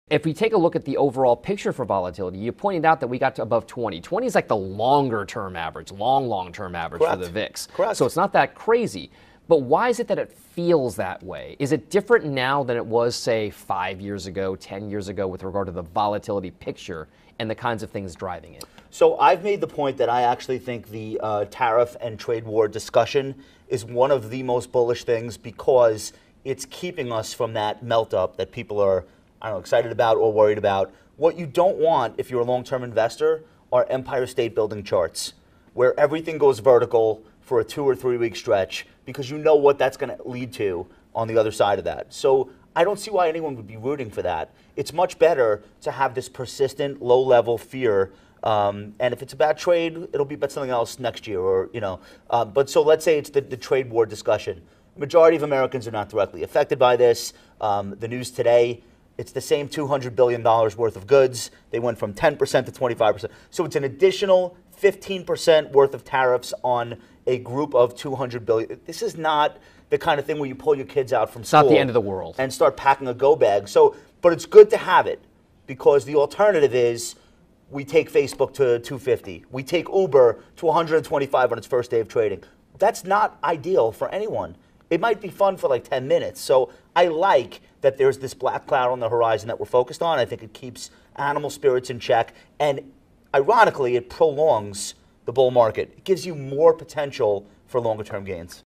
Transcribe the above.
if we take a look at the overall picture for volatility, you pointed out that we got to above 20. 20 is like the longer-term average, long-term average for the VIX. Correct. So it's not that crazy. But why is it that it feels that way? Is it different now than it was, say, 5 years ago, 10 years ago with regard to the volatility picture and the kinds of things driving it? So I've made the point that I actually think the tariff and trade war discussion is one of the most bullish things because it's keeping us from that melt-up that people are, I don't know, excited about or worried about. What you don't want if you're a long-term investor are Empire State Building charts where everything goes vertical for a 2 or 3 week stretch because you know what that's going to lead to on the other side of that. So I don't see why anyone would be rooting for that. It's much better to have this persistent low-level fear. And if it's about trade, it'll be about something else next year, or But so let's say it's the trade war discussion. The majority of Americans are not directly affected by this. The news today, it's the same $200 billion worth of goods. They went from 10% to 25%. So it's an additional 15% worth of tariffs on a group of 200 billion. This is not the kind of thing where you pull your kids out from school. It's not the end of the world. And start packing a go bag. So, but it's good to have it because the alternative is we take Facebook to 250. We take Uber to 125 on its first day of trading. That's not ideal for anyone. It might be fun for like 10 minutes. So I like that there's this black cloud on the horizon that we're focused on. I think it keeps animal spirits in check. And ironically, it prolongs the bull market. It gives you more potential for longer term gains.